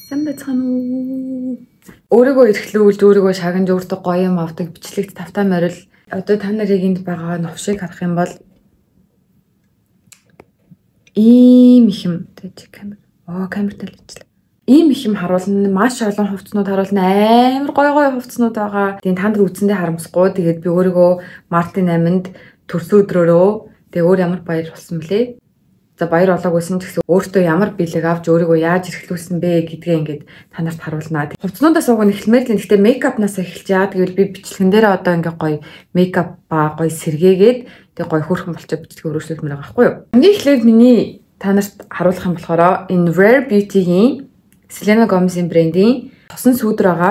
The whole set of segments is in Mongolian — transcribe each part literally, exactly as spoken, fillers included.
Сайн байцгаана уу. Өөрийгөө эрхлүүлж, өөрийгөө шагнаж, өөртөө гоё юм авдаг бичлэгт тавтай морил. Одоо та нарыг энд байгаа новшийг харах юм бол ийм их юм гэж камер. Оо, камертай л ажиллаа. Ийм их юм харуулна. Маш олон хувцснууд харуулна. Амар гоё гоё хувцснууд байгаа. Тэгээд та нар үзэндээ харамсахгүй. Тэгээд би өөрийгөө Мартин аминд төрсөн өдрөөрөө тэгээд өөр ямар баяр болсон блэ? За баяр олоогүйсэн ч гэсэн өөртөө ямар бэлэг авч өөрийгөө яаж эрхлүүлсэн бэ гэдгээ ингээд та нарт харуулнаа. Хувцснуудаа сууган эхлэмээр л гэхдээ мейкапнаас эхэлж яа гэвэл би бичлэгэн дээр одоо ингээд гоё мейкап ба гоё сэргээгээд тэг гоё хөөрхөн болчоо бичлэг өргөжлөлмөр байгаа байхгүй юу. Хамгийн эхлээд миний та нарт харуулах юм болохоор энэ Rare Beauty-ийн Selena Gomez-ийн брендийн тосон сүүдэр байгаа.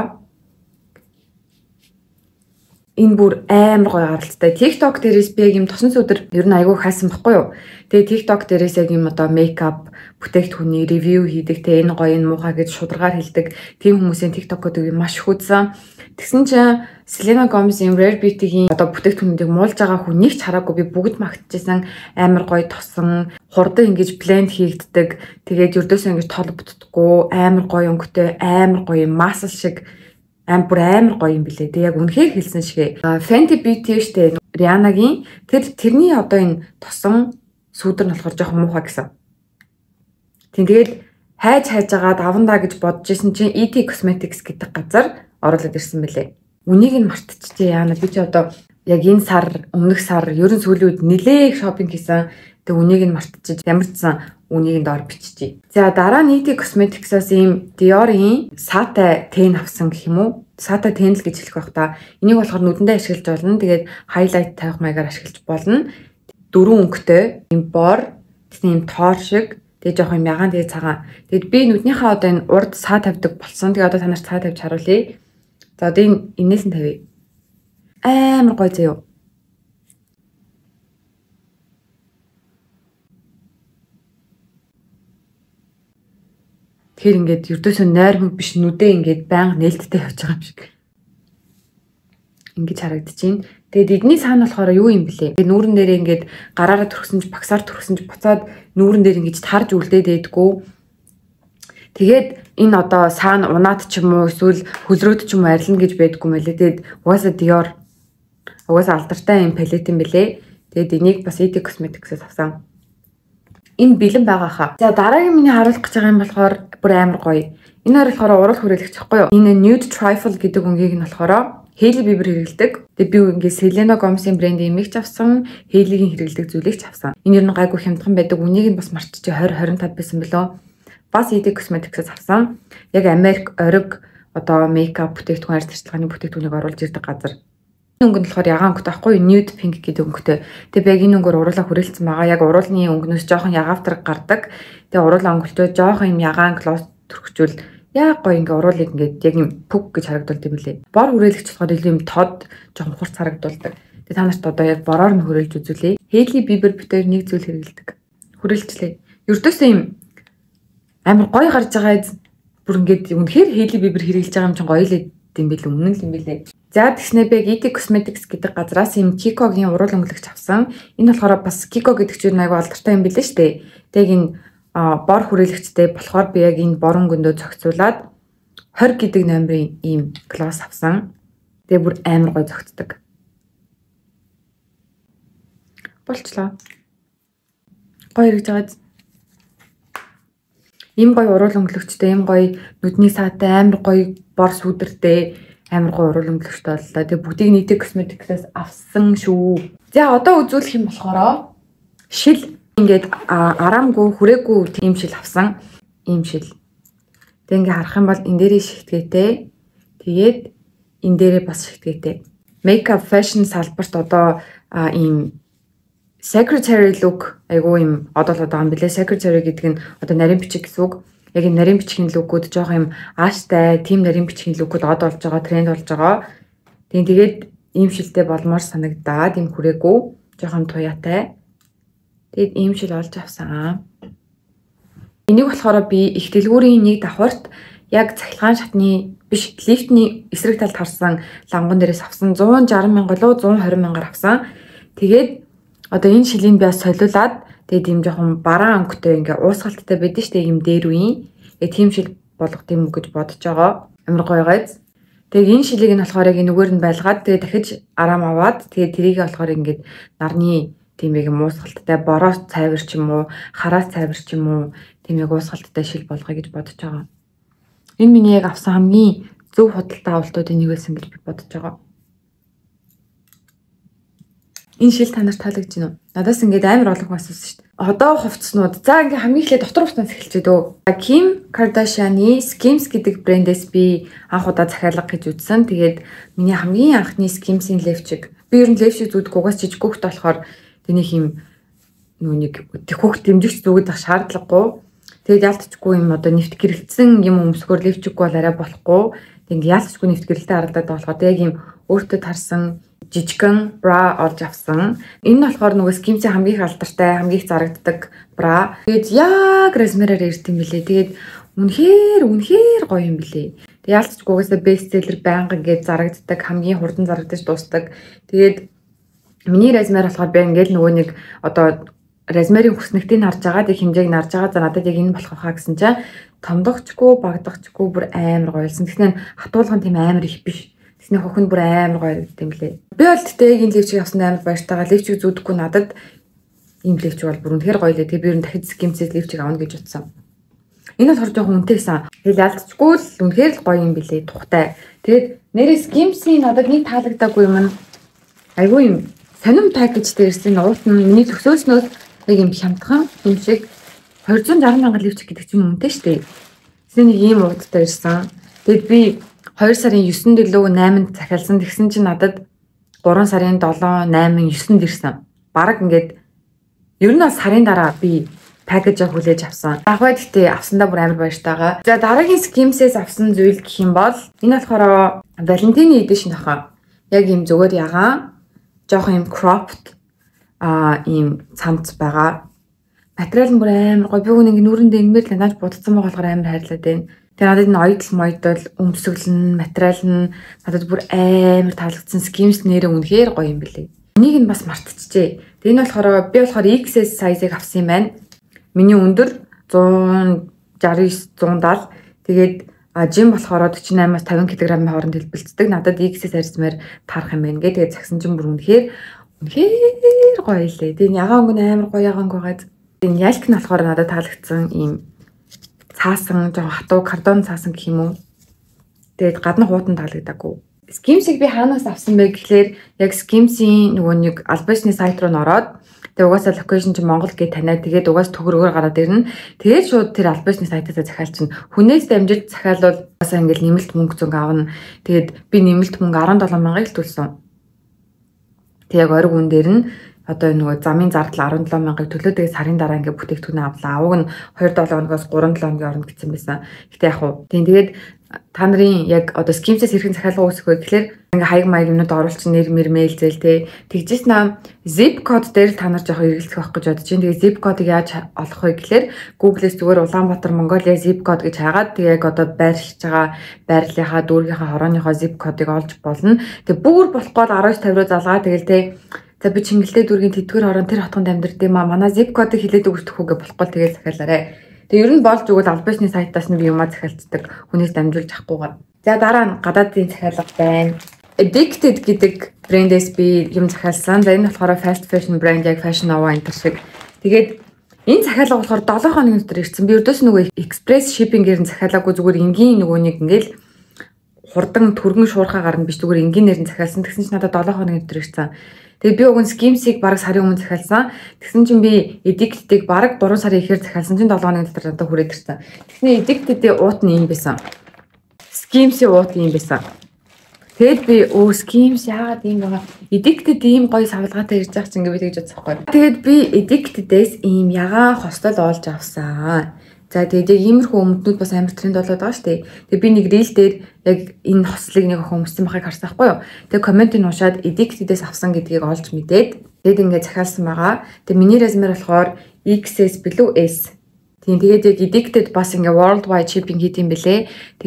Энэ бүр амар гоё гаралтай. TikTok дээрээс би яг юм тосон сүүдэр ер нь айгүй хайсан баггүй юу. Тэгээ TikTok дээрээс яг юм одоо мейкап бүтээгдэхүүний ревю хийдэг. Тэ энэ гоё энэ муухай гэж шударгаар хэлдэг. Тийм хүмүүсийн TikTok-уудыг маш их үзсэн. Тэгсэн чинь Selena Gomez-ийн Rare Beauty-ийн одоо бүтээгдэхүүнүүдийг муулж байгаа хүнийг ч хараагүй би бүгд магтчихсан. Амар гоё тосон, хурдан ингэж бленд хийгддэг. Тэгээд ердөөсөө ингэж тол бүтдэггүй, амар гоё өнгөтэй, амар гоё масл шиг Ам бүр амар гоё юм билээ. Тэг яг үнэхээр хэлсэн шигэ. Fenty Beauty штэ Rihanna-гийн тэр тэрний одоо энэ тосон сүүдэр нь болохоор жоохон муухай гэсэн. Тийм тэгээд хайж хайж байгаа давандаа гэж бодож исэн чинь и ди Cosmetics гэдэг газар оруулаад ирсэн билээ. Үнийг нь мартчихжээ яана. Би ч одоо яг энэ сар, өмнөх сар ерөн сүүлийн үед нэлээх шопинг хийсэн. Тэг үнийг нь мартчихж ямар ч сан үнийг нь доор биччихье. За дараа нь и ди Cosmetics-аас ийм Dior-ийн Sata ten авсан гэх юм уу? Sata ten л гэж хэлэх байх та. Энийг болохоор нүдэндээ ашиглаж болно. Тэгээд highlight тавих маягаар ашиглаж болно. Дөрвөн өнгөтэй ийм бор, тийм тоор шиг, тэгээд жоох юм ягаан тэгээд цагаан. Тэгээд би нүднийхээ одоо энэ урд саа тавьдаг болсон. Тэгээд одоо та нарт саа тавьж харуулъя. За одоо энэ энээс нь тавья. Амар гоё заяа. Тэгэхээр ингээд ердөөсөө нойрмог биш нүдээ ингээд байнга нээлттэй явж байгаа юм шиг. Ингэж харагдчихээн. Тэгээд эдний цаана болохоор юу юм бэлээ? Тэгээд нүүрэн дээрээ ингээд гараараа төрсөн ч багсаар төрсөн ч буцаад нүүрэн дээр ингэж тарж үлдээд байдгүй. Тэгээд энэ одоо саана унаад ч юм уу эсвэл хөлрөөд ч юм уу арилна гэж байдгүй мэлээ. Тэгээд угаасаа Dior угаасаа алдартай юм палет юм бэлээ. Тэгээд энийг бас и ди Cosmetics-аас авсан. Энэ бэлэн байгаа хаа. За дараагийн миний харуулах гэж байгаа юм болохоор бүр амар гоё. Энэ хоёр болохоор урал хүрээлэгч байхгүй юу? Энэ Nude Trifle гэдэг өнгийг нь болохоор Hailey Bieber хэрэглэдэг. Тэгээ би ингээ Selena Gomez-ийн брендийн эмэгч авсан, Hailey-гийн хэрэглэдэг зүйлийг ч авсан. Энэ ер нь гайгүй хямдхан байдаг. Үнийг нь бас марччих twenty twenty-five байсан билөө. Бас и ди Cosmetics-аас авсан. Яг Америк ориг одоо мейкап бүтээгдэхүүн арьс зарчлагын бүтээгдэхүүнийг оруулж ирдэг газар. Өнгө нь болохоор ягаан өнгөтэй байхгүй nude pink гэдэг өнгөтэй. Тэгээ яг энэ өнгөөр уруулаа хүрээлцсэн байгаа. Яг уруулны өнгнөөс жоохон ягаавтраг гардаг. Тэгээ уруулаа өнгөлтөө жоохон юм ягаан глосс төрөхчүүл яг гоё ингээ уруулыг ингээд яг юм пүк гэж харагдуулдаг юм лээ. Бор хүрээлэгч болохоор илүү юм тод жоохон хурц харагдуулдаг. Тэгээ та нарт одоо яг бороор нь хүрээлж үзүүлээ. Hailey Bieber битээр нэг зүйл хэрэгэлдэг. Хүрээлжлээ. Ердөөсөө юм амар гоё гарч байгаа бүр ингээд үнэхээр Hailey Bieber хэрэгэлж байгаа юм чинь гоё л юм бэл өмнө л юм бэлээ. За тэгснэ би и ди Cosmetics гэдэг газраас юм Kiko-гийн урал өнгөлөгч авсан. Энэ болохоор бас Kiko гэдэг чинь айгүй алдартай юм билээ шүү дээ. Тэг энэ бор хүрээлэгчтэй болохоор би яг энэ бор өнгөндөө зохицуулаад twenty гэдэг номерын ийм глосс авсан. Тэгээ бүр амар гоё зохицдог. Болчлоо. Гоё хэрэгж байгаа. Ийм гоё урал өнгөлөгчтэй, ийм гоё нүдний саатай, амар гоё бор сүдэртэй амар гоё урал өнгөлөгчтэй боллоо. Тэгээ бүгдийг и ди Cosmetics-аас авсан шүү. За одоо үзүүлэх юм болохоор шил ингээд араамгүй хүрээгүй тийм шил авсан. Ийм шил. Тэг ингээ харах юм бол энэ дээрээ шигтгээтэй. Тэгээд энэ дээрээ бас шигтгээтэй. Makeup fashion салбарт одоо ийм secretary look айгүй юм одол одоо юм билээ. Secretary гэдэг нь одоо нарийн бичиг гэсэн үг. Яг энэ нарийн бичгийн лүгүүд жоох юм ааштай, тийм нарийн бичгийн лүгүүд од болж байгаа, тренд болж байгаа. Тийм тэгээд ийм шилтэй болмоор санагдаад ийм хүрээгүй, жоохон туяатай. Тэгээд ийм шил олж авсан. Энийг болохоор би их дэлгүүрийн нэг давхарт яг цахилгаан шатны биш лифтний эсрэг талд харсан ланган дээрээс авсан one sixty мянга лөө one twenty мянгаар авсан. Тэгээд одоо энэ шилийн би бас солиулаад тэгээд ийм жоохон бараан өнгөтэй ингээ уусгалттай байдаг штэ ийм дээр үеийн. Тэгээ тийм шил болгох юм уу гэж бодож байгаа. Амар гоё гайз. Тэгээ энэ шилийг нь болохоор яг нүгээр нь байлгаад тэгээ дахиж араам аваад тэгээ тэрийг болохоор ингээд нарны тийм яг уусгалттай бороо цайвар ч юм уу, хараас цайвар ч юм уу тийм яг уусгалттай шил болгоё гэж бодож байгаа. Энэ миний яг авсан хамгийн зөв худалдаа авалтуудын нэг байсан гэж би бодож байгаа. Энэ шил та нарт таалагдж байна уу? Надаас ингээд амар олон хүн асуусан шүү дээ. Одоо хувцснууд. За ингээд хамгийн ихлэ дотор хувцснаас эхэлчихэ дөө. Kim Kardashian-ы Skims гэдэг брэндээс би анх удаа захиалга гэж үзсэн. Тэгээд миний хамгийн анхны Skims-ийн левчиг. Би ер нь левчиг зүүдэг угаас жижиг хүүхэд болохоор тэнийг юм нөгөө нэг хүүхэд дэмжигч зүгэж ах шаардлагагүй. Тэгээд ялтчгүй юм одоо нэвт гэрэлтсэн юм өмсгөр левчиг бол арай болохгүй. Ингээд ялтчгүй нэвт гэрэлтэй харагдаад болохоор яг юм өөртөө тарсан жижигэн бра олж авсан. Энэ нь болохоор нөгөө Skims-ийн хамгийн их алдартай, хамгийн их зарагддаг бра. Тэгээд яг размераар ирд юм билээ. Тэгээд үнэхээр үнэхээр гоё юм билээ. Тэгээд ялцчгүйгээсээ бестселлер байнга ингээд зарагддаг, хамгийн хурдан зарагдаж дуустдаг. Тэгээд миний размер болохоор би ингээд нөгөө нэг одоо размерийн хүснэгтийг харж байгаа, тэг хэмжээг нарж байгаа. За надад яг энэ болох хаа гэсэн чинь томдогчгүй, багдагчгүй бүр амар гоёлсон. Тэгснээр хатуулган тийм амар их биш. Тэсний хөхөнд бүр амар гоё юм лээ. Би бол тэгтээ яг энэ левчиг авсан амар баяртайгаа левчиг зүүдэхгүй надад ийм левчиг бол бүр үнэхээр гоё лээ. Тэгээ би ер нь дахиж Skims-ээс левчиг авна гэж утсан. Энэ болохоор жоохон үнэтэйсэн. Тэгэл ялцчгүй л үнэхээр л гоё юм билээ, тухтай. Тэгээд нэрээ Skims-ийн надад нэг таалагдаагүй юм. Айгүй юм. Сонирм пакэжтэй ирсэн уут нь миний төсөөснөөс яг юм хямдхан юм шиг two hundred sixty мянган левчиг гэдэг чинь үнэтэй шүү дээ. Тэсний нэг ийм ууттай ирсэн. Тэгэд би two сарын ninth дөлөө eighth захиалсан. Тэгсэн чинь надад three сарын seven, eight, ninth ирсэн. Бараг ингээд ер нь бол сарын дараа би пакэж хүлээж авсан. Яг гэхдээ авсандаа бүр амар баяртайгаа. За дараагийн Skims-ээс авсан зүйл гэх юм бол энэ болохоор Valentine edition хаа. Яг юм зүгээр ягаан, жоохон юм cropped а ийм цамц байгаа. Материал нь бүр амар гоё. Би нэг нүрэндээ инмээр л нааж будцсан байгаа болохоор амар хайрлаад байна. Тэгээ надад энэ ойдл мойдол өмсгөл нь материал нь надад бүр амар таалагдсан. Skims нэрээ үнэхээр гоё юм билээ. Энийг нь бас мартчихжээ. Тэгээ энэ болохоор би болохоор X S size-ыг авсан юм байна. Миний өндөр one sixty-nine, one seventy. Тэгээд жим болохоор forty-eight-аас fifty кг-ийн хооронд хэлбэлцдэг. Надад X S арьсмаар таарах юм байна гэ. Тэгээд загсан чинь бүр үнэхээр үнэхээр гоё лээ. Тэгээ ягаан өнгө амар гоё ягаан байгаа. Энэ ялк нь болохоор надад таалагдсан ийм цаасан жоо хатуу картон цаасан гэх юм уу. Тэгээд гадна хуутан таалагдаагүй. Skims-ийг би хаанаас авсан бэ гэхлээр яг Skims-ийн нөгөө нэг албасны сайт руу н ороод тэгээд угаасаа локейшн чинь Монгол гэж таниад тэгээд угаас төгрөгөөр гараад ирнэ. Тэгээд шууд тэр албасны сайтаас захиалчихна. Хүнээс дамжиж захиалвал угаасаа ингээл нэмэлт мөнгө зөнгө авна. Тэгээд би нэмэлт мөнгө seventy-seven мянган л төлсөн. Тэг яг ориг үн дээр нь одоо нөгөө замын зардал seventy-seven мянгаыг төлөө. Тэгээд сарын дараа ингээд бүтээгдэхүүн авлаа. Аваг нь two seven хоногоос three seven хоногийн оронд гэсэн байсан. Гэтэ яг уу. Тэгээд та нарын яг одоо Skims-ээс хэрхэн захиалга үүсэх вэ гэхлээр ингээ хаяг маяг юмнууд оруулчин нэр мэр мэйл зээл те. Тэгжсэн аа zip code дээр л та нар жоох эргэлзэх байх гэж бодож байна. Тэгээд zip code-ыг яаж олох вэ гэхлээр Google-с зүгээр Улаанбаатар Mongolia zip code гэж хаагаад тэгээд яг одоо байрлаж байгаа байрлалынхаа дүүргийнхаа хорооныхоо zip code-ыг олж болно. Тэгээд бүр болохгүй nineteen fifty руу залгаа тэгэл те. За би Чингэлтэй дүүргийн тэтгэр хорон тэр хотгонд амьдардаг юм аа. Манай zip code-ыг хэлээд өгөх үгээ болохгүй тэгээд захиалаарэ. Тэгээ ер нь болж өгвөл албасны сайтаас нь би юмаа захиалцдаг хүнээс дамжуулж авахгүйгээр. За дараа нь гадаадын захиалга байна. Addicted гэдэг брэндээс би юм захиалсан. За энэ болохоор fast fashion брэнд яг Fashion Nova энэ шиг. Тэгээд энэ захиалга болохоор seven хоногийн дотор ирсэн. Би өрдөөс нөгөө express shipping-ээр нь захиалаагүй зүгээр энгийн нөгөө нэг ингээл хурдан түргэн шуурхаагаар нь биш зүгээр энгийнээр нь захиалсан. Тэгсэн чинь надад seven хоногийн дотор ирсэн. Тэгээд би уг нь Skims-ийг бараг сарын өмнө захиалсан. Тэгсэн чинь би Addicted-ийг бараг three сарын ихээр захиалсан чинь seven хоногийн дотор надад хүрээд ирсэн. Тэгсний Addicted-ийн уут нь юм байсан. Skims-ийн уут юм байсан. Тэгэд би өө Skims яагаад ийм байгаа? Addicted ийм гоё савлгаатай ирж байгаа чинь ингэ би тэгж бодсон байхгүй. Тэгээд би Addicted-ээс ийм ягаан хостол олж авсан. За тэгээд яг иймэрхүү өмднүүд бас амар тренд болоод байгаа шүү дээ. Тэгээд би нэг reel дээр яг энэ хослыг нэг охин өмссөн байхыг харсан байхгүй юу. Тэгээд комментиг уншаад Addicted-ээс авсан гэдгийг олж мэдээд тэгээд ингээд захиалсан байгаа. Тэгээд миний размер болохоор X S билүү S. Тийм тэгээд яг Addicted бас ингээ worldwide shipping хийх юм бэлээ. Тэгээд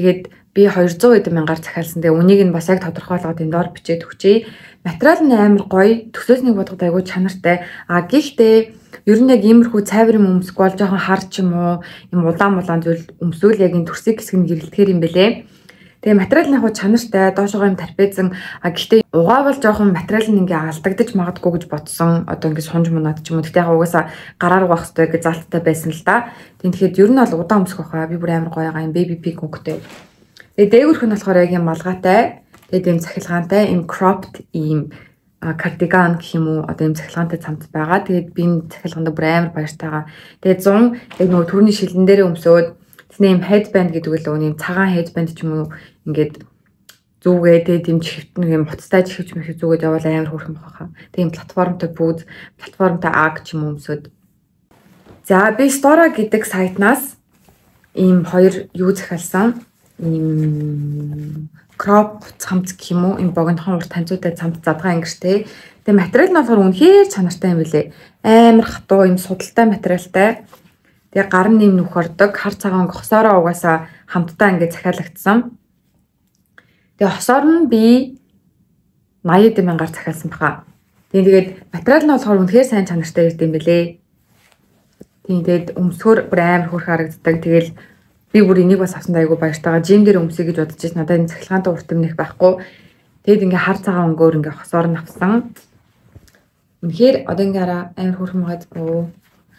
би двести эд мянгаар захиалсан. Тэгээ үнийг нь бас яг тодорхойлгоод энэ доор бичээд өгчээ. Материал нь амар гоё, төсөөснийг бодоход айгүй чанартай. А гэхдээ ер нь яг иймэрхүү цайвар юм өмсөхгүй бол жоохон хар ч юм уу, юм улаан улаан зүйл өмсөөл яг энэ төрсийг хэсэг нь гэрэлтгэхэр юм бэлээ. Тэгээ материал нь яг чанартай, доошогоо юм тарпэзэн. А гэхдээ угаавал жоохон материал нь ингээ алдагдаж магадгүй гэж бодсон. Одоо ингээ сунж мунаад ч юм уу. Тэгтээ яг угаасаа гараар угаах хэрэгтэй гэж залттай байсан л да. Тэгэхээр ер нь бол удаан өмсөх байхаа. Би бүр амар гоё байгаа юм baby pink өнгөтэй. Тэгээ дээгүүрх нь болохоор яг юм малгайтай. Тэгээд ийм цахилгаантай, ийм cropped ийм кардиган гэх юм уу. Одоо ийм цахилгаантай цамц байгаа. Тэгээд би энэ цахилгаанд бүр амар баяртайгаа. Тэгээд зун яг нөгөө түрүүний шилэн дээрээ өмсөөд тийм headband гэдэг л үн юм цагаан headband ч юм уу ингээд зүгээ тэгээ тийм чихвт нэг юм хуцтай чихвч мэх зүгээд явал амар хөөрхөн бахаа. Тийм платформтой бүүз, платформтой аг ч юм уу өмсөд. За би Stora гэдэг сайтнаас ийм хоёр юу захиалсан. Ийм crop цамц гэх юм уу, ийм богинохон урт танцуутай цамц задгаа ангиртэй. Тэгээ материал нь болохоор үнэхээр чанартай юм билэ. Амар хатуу ийм судалтай материалтай. Тэгээ гар нэм нүх ордог, хар цагаан хосоороо угаасаа хамтдаа ингээд захиалагдсан. Тэгээ хосоор нь би восемьдесят мянгаар захиалсан баха. Тэгээд материал нь болохоор үнэхээр сайн чанартай ирд юм бэлээ. Тийм тэгээд өмсгөр бүр амар хөрх харагддаг. Тэгэл би бүр энийг бас авсан дайгу баяртайгаа жим дээр өмсөе гэж бодож байсан. Надад энэ цахилгаантай урт юм нэх байхгүй. Тэгэд ингээ хар цагаан өнгөөр ингээ хосоор нь авсан. Үнэхээр одоо ингээ араа амар хөрхөн байгаадгүй.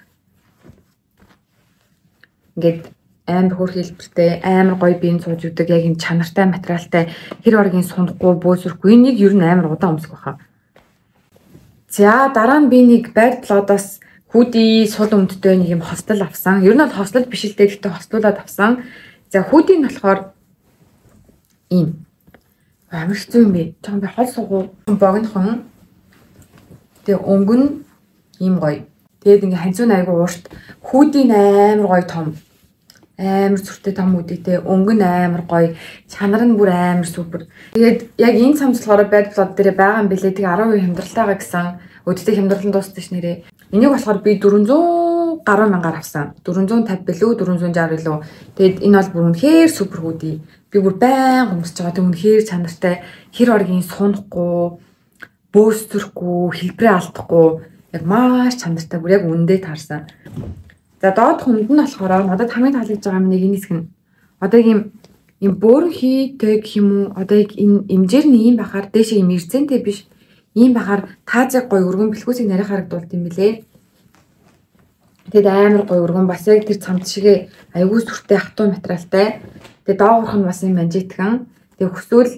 Ингээд амар хөр хэлбэртэй, амар гоё биеийн сууж өгдөг, яг энэ чанартай материалтай, хэр оргийн сунахгүй, бөөсөрөхгүй. Энийг ер нь амар удаан өмсөх байхаа. За дараа нь би нэг байр плодоос хүүдий сул өмдтэй нэг юм хостол авсан. Ер нь бол хостол биш л дээ, гэхдээ хостуулаад авсан. За хүүдий нь болохоор ийм амар хэцүү юм бэ. Чам би хол сугуу богинохон. Тэгээ өнгө нь ийм гоё. Тэгээд ингээ ханцуун айгу уурт хүүдий амар гоё том. Амар зүртэй том үдийтэй, өнгө нь амар гоё, чанар нь бүр амар супер. Тэгээд яг энэ цамцлахаараа байд плод дээр байгаа юм бэлээ. Тэгээ арав хувийн хямдралтайгаа гэсэн өдөртэй хямдралан дууссан ш нэрээ. Энийг болохоор би дөрвөнзөө гаруй мянгаар авсан. дөрвөнзөө тавьд билүү, дөрвөнзөө шарх билүү. Тэгээд энэ бол бүр үнэхээр супер үдий. Би бүр баян өмсөж байгаа. Тэг үнэхээр чанартай, хэр оргийн сунахгүй, бөөсөрөхгүй, хэлбэрээ алдахгүй, яг маш чанартай, бүр яг үндэ таарсан. За доод хүнд нь болохоор надад хамгийн таалагдж байгаа юм нэг энэ хэсэг нь. Одоо ийм ийм бөөрн хийтэй гэх юм уу? Одоо яг энэ имжээр нь ийм бахаар дээшээ ийм ирцэнтэй биш. Ийм бахаар таазаг гоё өргөн бэлхүүсийг нарийн харагдуулт юм билэ. Тэгэд амар гоё өргөн бас яг тэр цамц шигээ аягүй сүртэй хатуу материалтай. Тэгээ доогоорх нь бас юм манжитгэн. Тэгээ хүсвэл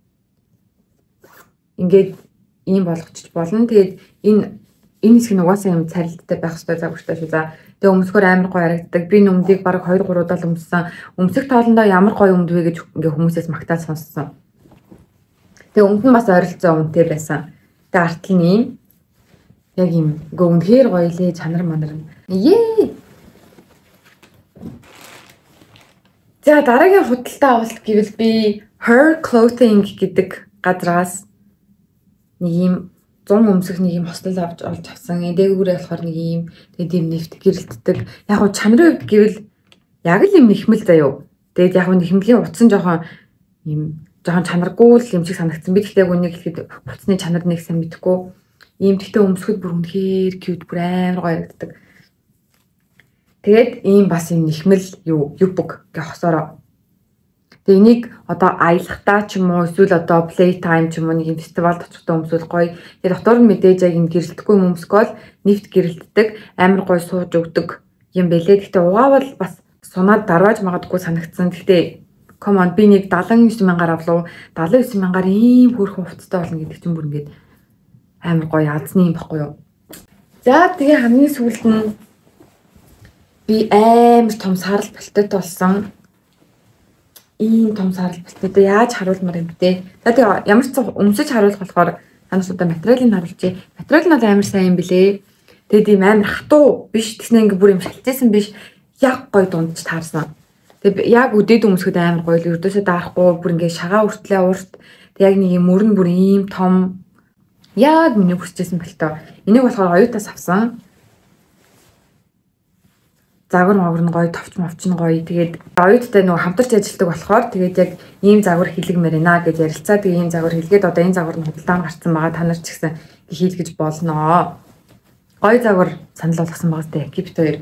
ингээд ийм болгочих болно. Тэгээд энэ энэ хэсэг нь угаасаа юм царилттай байх хэрэгтэй загвартай шүү. За тэгээ өмсгөр амар гоё харагддаг. Би нүмдийг бараг хоёр гурав удаа өмссөн. Өмсөх тоолондоо ямар гоё өмд вэ гэж ингээ хүмүүсээс магтаал сонссон. Тэгээ өмд нь бас ойролцоо үнэтэй байсан. Тэгээ артл нь ийм яг юм гүнхээр гоё лээ, чанар манар. Ее. За дараагийн худалдаа авалт гэвэл би Her Clothing гэдэг газраас нэг юм зун өмсөх нэг юм хостол авч олж авсан. Дээгүүрээ болохоор нэг юм тэгээд юм нэвт гэрэлтдэг. Яг гоо чанарын хувьд гэвэл яг л юм нэхмэл заяо. Тэгээд яг гоо нэхмэлийн утсан жоохон юм жоохон чанаргүй л юм шиг санагдсан. Би тэгтээ үнийг хэлэхэд утасны чанар нэг сайн мэдэхгүй. Ийм тэгтээ өмсөхөд бүр үнэхээр cute, бүр амар гоё харагддаг. Тэгээд ийм бас юм нэхмэл юу юбг гэх хосороо. Тэгээ энийг одоо аялахтаа ч юм уу эсвэл одоо play time ч юм уу нэг юм фестивалд очихдоо өмсвөл гоё. Тэгээ дотор нь мэдээж яг юм гэрэлтэхгүй юм өмсгөөл нэвт гэрэлтдэг, амар гоё сууж өгдөг юм бэлээ. Гэхдээ угаавал бас сунаад дарваж магадгүй санагдсан. Гэхдээ come on, би нэг далайн девять мянгаар авлуу. далайн девять мянгаар ийм хөөрхөн хувцастай болно гэдэг чинь бүр ингээд амар гоё азны юм баггүй юу. За тэгээ хамгийн сүүлд нь би амар том сарал бэлтээд болсон. Ийм том сарал бэлтээд яаж харуулмаар юм бэ? За тэгээ ямар ч өмсөж харуулах болохоор танаас одоо материалыг харуулчих. Материал нь бол амар сайн юм билээ. Тэгээд ийм амар хатуу биш, тэгснэ ингээ бүр юм шалтжсэн биш. Яг гоё дундч таарсан. Тэгээд яг үдээд өмсөхөд амар гоё л өрдөөсөө даарахгүй бүр ингээ шагаа үртлээ урт. Тэг яг нэг юм мөрн бүр ийм том. Яг миний хүсчихсэн бэлтээ. Энийг болохоор оюутаас авсан. загвар магвар нь гоё, товч мовч нь гоё. Тэгээд оюуттай нөгөө хамтарч ажилладаг болохоор тэгээд яг ийм загвар хийлгэмээр байна гэж ярилцаа. Тэгээд ийм загвар хийлгээд одоо энэ загвар нь худалдаанд гарсан байгаа. Та нар ч гэсэн хийлгэж болно. Гоё загвар санал болгосон байгаа сте экипт хоёр.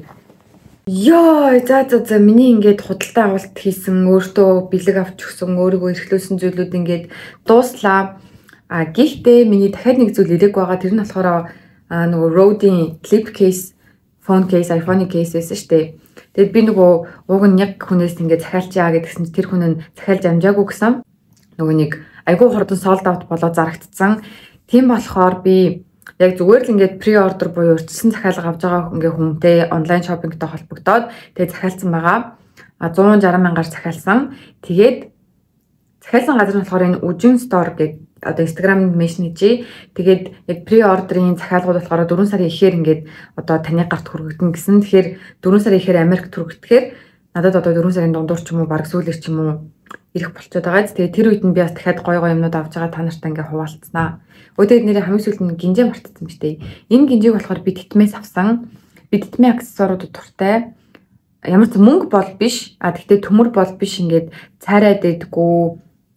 Йоо, за за за миний ингээд худалдаа авалт хийсэн, өөртөө бэлэг авч өгсөн, өөрийгөө эрхлүүлсэн зүйлүүд ингээд дууслаа. А гэхдээ миний дахиад нэг зүйл ирэх байгаа. Тэр нь болохоор нөгөө Rode-ийн clip case, phone case, iPhone case байсан шүү дээ. Тэгээд би нөгөө ууг нь яг хүнээс ингээд захиалчаа гэдгсэн чинь тэр хүн нь захиалж амжаагүй гэсэн. Нөгөө нэг айгүй хурдан sold out болоод зарагдсан. Тийм болохоор би яг зүгээр л ингээд pre-order буюу урьдчилсан захиалга авч байгаа ингээ хүнтэй онлайн шопингтой холбогдоод тэгээд захиалсан байгаа. А one sixty мянгаар захиалсан. Тэгээд захиалсан газар нь болохоор энэ Ujin store гэдэг одоо Instagram-д меншн хийжээ. Тэгээд яг pre-order-ийн захиалгууд болохоор four сарын ихээр ингээд одоо таны гарт хүргэгдэн гэсэн. Тэгэхээр four сарын ихээр Америкт хүргэтгэхээр надад одоо four сарын дундуур ч юм уу баг сүүлэр ч юм уу ирэх болчиход байгаа. Тэгээд тэр үед нь би бас дахиад гой гой юмнууд авч байгаа та нартай ингээд хуваалцсанаа. Өөдөө нэрээ хамгийн сүүлд нь гинжээ мартсан биз дээ. Энэ гинжээг болохоор би титмээс авсан. Би титмээ аксессуарууд дуртай. Ямар ч мөнгө бол биш. А тэгтээ төмөр бол биш ингээд цайраад байдаггүй.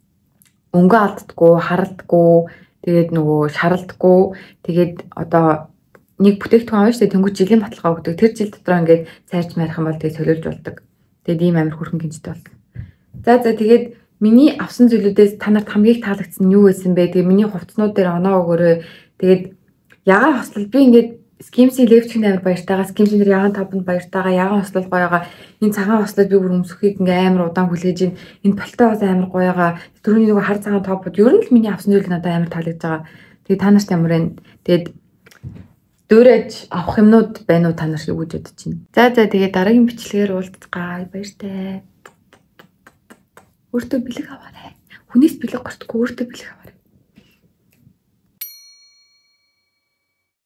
Өнгө алддаггүй, харалдаггүй, тэгээд нөгөө шаралдаггүй. Тэгээд одоо нэг бүтээгдэхүүн авна шүү дээ. Тэнгуү жилийн баталгаа өгдөг. Тэр жил дотор ингээд цайрч марих юм бол тэгээд солиулж болдог. Тэгээд ийм амир хүрхэн гинжтэй болсон. За за тэгээд миний авсан зүйлүүдээс та нарт хамгийн их таалагдсан нь юу байсан бэ? Тэгээд миний хувцснууд дээр оноо өгөөрэй. Тэгээд ягаан хослол би ингээд Skimsy левчгийн амир баяртайгаа, Skimsy нэр ягаан тавд баяртайгаа, ягаан хослол гоёгаа. Энэ цагаан хослол би бүр өмсөхийг ингээ амир удаан хүлээж ин. Энэ пальто бас амир гоёгаа. Түрүүний нөгөө хар цагаан топод ер нь л миний авсан зүйл надад амир таалагдж байгаа. Тэгээд та нарт ямар вэ? Тэгээд дөөрэж авах юмнууд байна уу та нар юу гэж бодож байна? За за тэгээд дараагийн бичлэгээр уулзцгаая. Баяртай. Өөртөө бэлэг аваарай. Хүнээс бэлэг гортгүй өөртөө бэлэг аваарай.